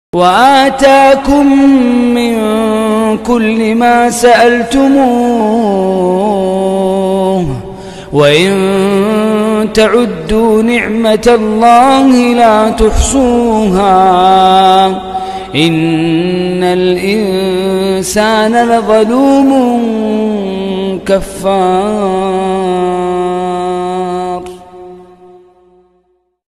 وآتاكم من كل ما سألتموه وإن تعدوا نعمة الله لا تحصوها إن الإنسان لظلوم كفار.